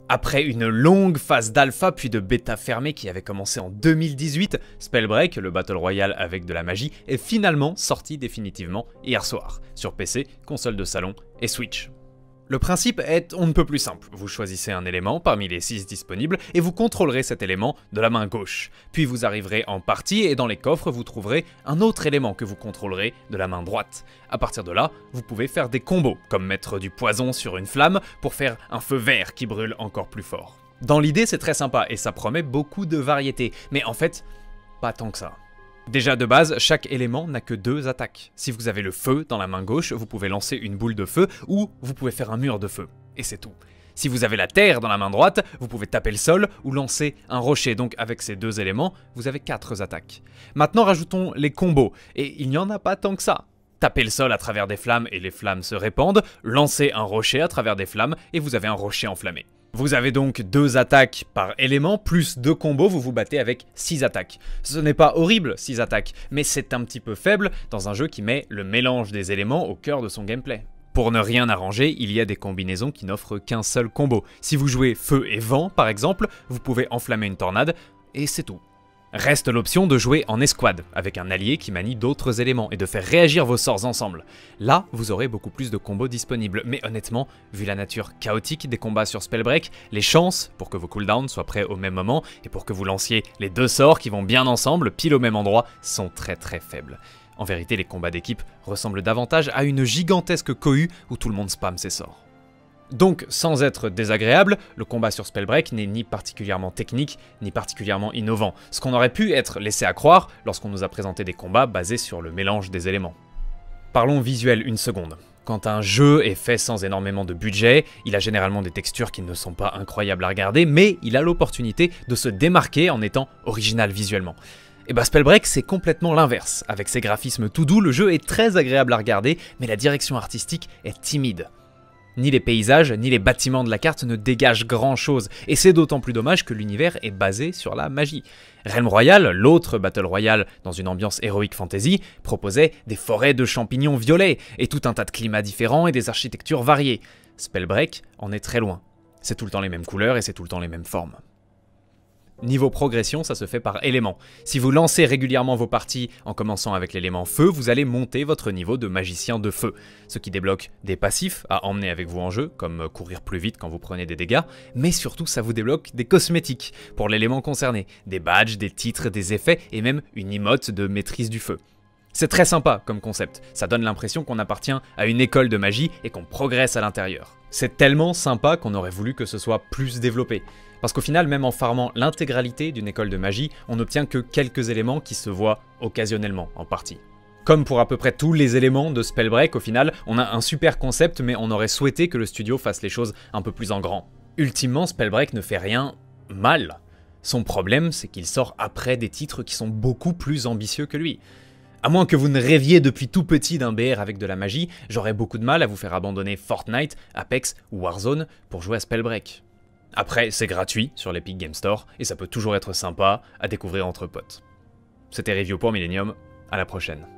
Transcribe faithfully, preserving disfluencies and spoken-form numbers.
Après une longue phase d'alpha puis de bêta fermée qui avait commencé en deux mille dix-huit, Spellbreak, le Battle Royale avec de la magie, est finalement sorti définitivement hier soir, sur P C, console de salon et Switch. Le principe est on ne peut plus simple, vous choisissez un élément parmi les six disponibles et vous contrôlerez cet élément de la main gauche. Puis vous arriverez en partie et dans les coffres vous trouverez un autre élément que vous contrôlerez de la main droite. A partir de là, vous pouvez faire des combos, comme mettre du poison sur une flamme pour faire un feu vert qui brûle encore plus fort. Dans l'idée c'est très sympa et ça promet beaucoup de variété, mais en fait, pas tant que ça. Déjà de base, chaque élément n'a que deux attaques. Si vous avez le feu dans la main gauche, vous pouvez lancer une boule de feu ou vous pouvez faire un mur de feu. Et c'est tout. Si vous avez la terre dans la main droite, vous pouvez taper le sol ou lancer un rocher. Donc avec ces deux éléments, vous avez quatre attaques. Maintenant rajoutons les combos. Et il n'y en a pas tant que ça. Tapez le sol à travers des flammes et les flammes se répandent. Lancez un rocher à travers des flammes et vous avez un rocher enflammé. Vous avez donc deux attaques par élément, plus deux combos, vous vous battez avec six attaques. Ce n'est pas horrible, six attaques, mais c'est un petit peu faible dans un jeu qui met le mélange des éléments au cœur de son gameplay. Pour ne rien arranger, il y a des combinaisons qui n'offrent qu'un seul combo. Si vous jouez feu et vent, par exemple, vous pouvez enflammer une tornade, et c'est tout. Reste l'option de jouer en escouade, avec un allié qui manie d'autres éléments et de faire réagir vos sorts ensemble. Là, vous aurez beaucoup plus de combos disponibles, mais honnêtement, vu la nature chaotique des combats sur Spellbreak, les chances pour que vos cooldowns soient prêts au même moment et pour que vous lanciez les deux sorts qui vont bien ensemble, pile au même endroit, sont très très faibles. En vérité, les combats d'équipe ressemblent davantage à une gigantesque cohue où tout le monde spamme ses sorts. Donc, sans être désagréable, le combat sur Spellbreak n'est ni particulièrement technique, ni particulièrement innovant, ce qu'on aurait pu être laissé à croire lorsqu'on nous a présenté des combats basés sur le mélange des éléments. Parlons visuel une seconde. Quand un jeu est fait sans énormément de budget, il a généralement des textures qui ne sont pas incroyables à regarder, mais il a l'opportunité de se démarquer en étant original visuellement. Et bah Spellbreak c'est complètement l'inverse. Avec ses graphismes tout doux, le jeu est très agréable à regarder, mais la direction artistique est timide. Ni les paysages, ni les bâtiments de la carte ne dégagent grand chose, et c'est d'autant plus dommage que l'univers est basé sur la magie. Realm Royale, l'autre Battle Royale dans une ambiance Heroic Fantasy, proposait des forêts de champignons violets, et tout un tas de climats différents et des architectures variées. Spellbreak en est très loin. C'est tout le temps les mêmes couleurs et c'est tout le temps les mêmes formes. Niveau progression, ça se fait par élément. Si vous lancez régulièrement vos parties en commençant avec l'élément feu, vous allez monter votre niveau de magicien de feu, ce qui débloque des passifs à emmener avec vous en jeu, comme courir plus vite quand vous prenez des dégâts, mais surtout ça vous débloque des cosmétiques pour l'élément concerné, des badges, des titres, des effets et même une emote de maîtrise du feu. C'est très sympa comme concept, ça donne l'impression qu'on appartient à une école de magie et qu'on progresse à l'intérieur. C'est tellement sympa qu'on aurait voulu que ce soit plus développé. Parce qu'au final, même en farmant l'intégralité d'une école de magie, on n'obtient que quelques éléments qui se voient occasionnellement en partie. Comme pour à peu près tous les éléments de Spellbreak, au final, on a un super concept mais on aurait souhaité que le studio fasse les choses un peu plus en grand. Ultimement, Spellbreak ne fait rien mal. Son problème, c'est qu'il sort après des titres qui sont beaucoup plus ambitieux que lui. À moins que vous ne rêviez depuis tout petit d'un B R avec de la magie, j'aurais beaucoup de mal à vous faire abandonner Fortnite, Apex ou Warzone pour jouer à Spellbreak. Après, c'est gratuit sur l'Epic Game Store, et ça peut toujours être sympa à découvrir entre potes. C'était Review pour Millennium, à la prochaine.